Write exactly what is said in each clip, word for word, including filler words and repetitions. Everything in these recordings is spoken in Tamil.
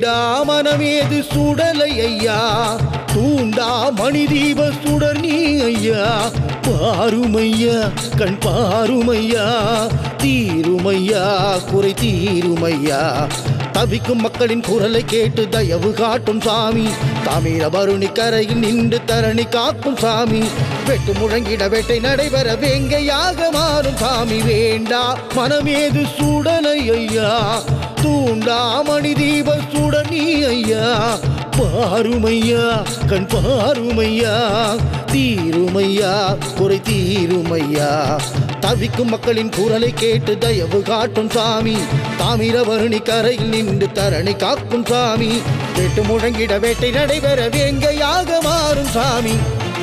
வேண்டா மனமேது சுடலை ஐயா தூண்டா மணி தீப சுடர் நீ ஐயா பாருமையா கண் பாருமையா தீருமையா குறை தீருமையா தவிக்கும் மக்களின் குரலை கேட்டு தயவு காட்டும் சாமி தாமிரபரணி கரையில் நின்று தரணி காக்கும் சாமி வெட்டு முழங்கிட வேட்டை நடைபெற வேங்கையாக மாறும் சாமி வேண்டா மனமேது சுடலை ஐயா தூண்டா மணி தீப சுடர் நீ ஐயா பாருமையா கண் பாருமையா தீருமையா குறை தீருமையா தவிக்கும் மக்களின் குரலை கேட்டு தயவு காட்டும் சாமி தாமிரபரணி கரையில் நின்று தரணி காக்கும் சாமி வெட்டு முழங்கிட வேட்டை நடைபெற வேங்கையாக மாறும் சாமி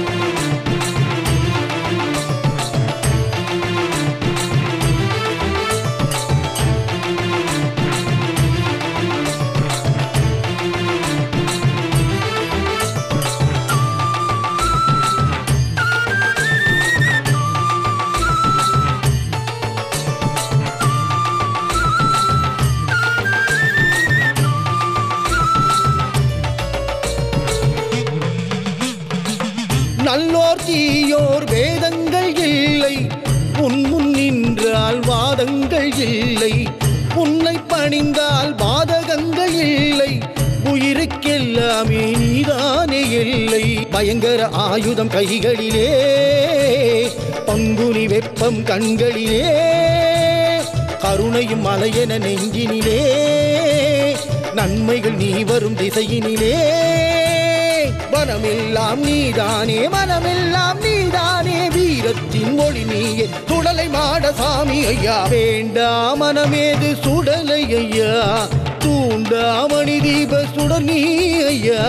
நல்லோர் தீயோர் வேதங்கள் இல்லை உன் முன் நின்றால் வாதங்கள் இல்லை உன்னை பணிந்தால் பாதகங்கள் இல்லை உயிருக்கெல்லாமே நீதானே இல்லை பயங்கர ஆயுதம் கைகளிலே பங்குனி வெப்பம் கண்களிலே கருணையும் மலையென நெஞ்சினிலே நன்மைகள் நீ வரும் திசையினிலே மனமெல்லாம் நீதானே மனமெல்லாம் நீதானே வீரத்தின் மொழி நீயே சுடலை மாட சாமி ஐயா வேண்டா மனமேது சுடலை ஐயா தூண்டா மணி தீப சுடர் நீ ஐயா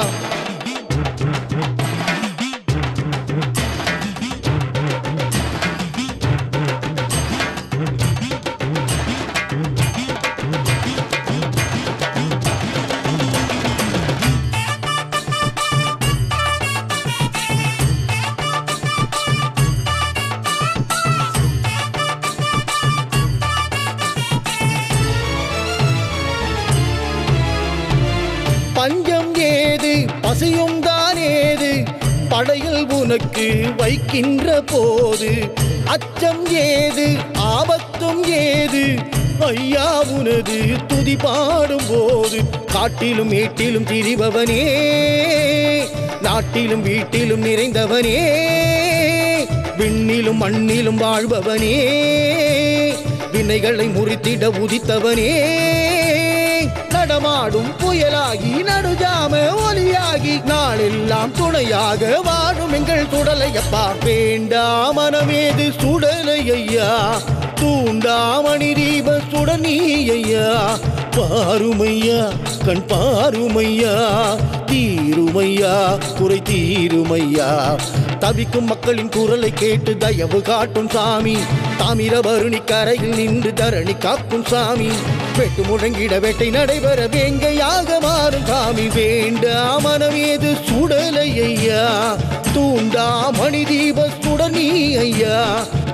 பஞ்சம் ஏது பசியும் தான் ஏது படையில் உனக்கு வைக்கின்ற போது அச்சம் ஏது ஆபத்தும் ஏது ஐயா உனது துதி பாடும் போது காட்டிலும் மேட்டிலும் திரிபவனே நாட்டிலும் வீட்டிலும் நிறைந்தவனே விண்ணிலும் மண்ணிலும் வாழ்பவனே வினைகளை முறித்திட உதித்தவனே நடமாடும் புயலாகி நடுஜாம ஒலியாகி நாளெல்லாம் துணையாக வாழும் எங்கள் சுடலையப்பா வேண்டா மனமேது சுடலை ஐயா தூண்டா மணி தீப சுடர் நீ ஐயா பாருமையா கண் பாருமையா தீருமையா குறை தீருமையா தவிக்கும் மக்களின் குரலை கேட்டு தயவு காட்டும் சாமி தாமிரபரணி கரையில் நின்று தரணி காக்கும் சாமி வெட்டு முழங்கிட வேட்டை நடைபெற வேங்கையாக மாறும் சாமி வேண்டா மனமேது சுடலை ஐயா தூண்டா மணி தீப சுடர் நீ ஐயா